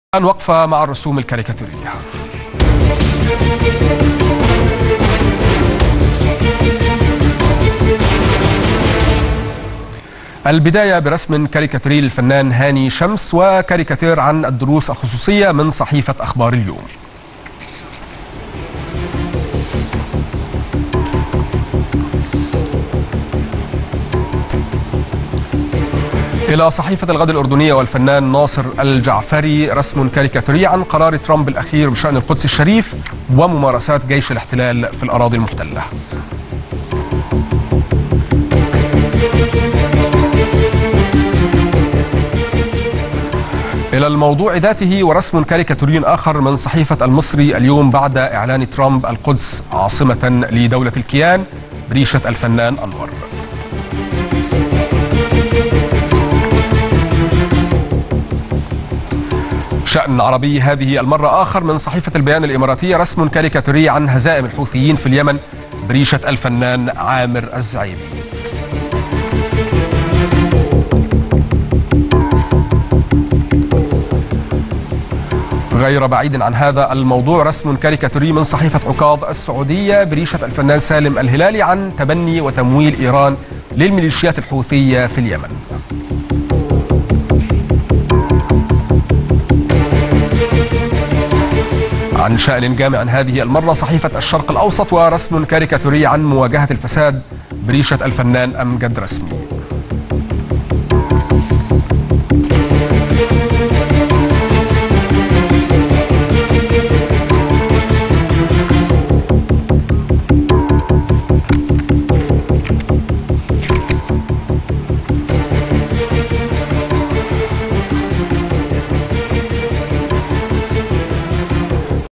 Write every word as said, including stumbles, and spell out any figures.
الآن وقفة مع الرسوم الكاريكاتورية. البداية برسم كاريكاتوري للفنان هاني شمس وكاريكاتير عن الدروس الخصوصية من صحيفة أخبار اليوم. إلى صحيفة الغد الأردنية والفنان ناصر الجعفري رسم كاريكاتوري عن قرار ترامب الأخير بشأن القدس الشريف وممارسات جيش الاحتلال في الأراضي المحتلة. إلى الموضوع ذاته ورسم كاريكاتوري آخر من صحيفة المصري اليوم بعد إعلان ترامب القدس عاصمة لدولة الكيان بريشة الفنان أنور. شأن عربي هذه المرة آخر من صحيفة البيان الإماراتية رسم كاريكاتوري عن هزائم الحوثيين في اليمن بريشة الفنان عامر الزعيمي. غير بعيد عن هذا الموضوع رسم كاريكاتوري من صحيفة عكاظ السعودية بريشة الفنان سالم الهلالي عن تبني وتمويل إيران للميليشيات الحوثية في اليمن. عن شأن جامع هذه المرة صحيفة الشرق الأوسط ورسم كاريكاتوري عن مواجهة الفساد بريشة الفنان أمجد رسمي.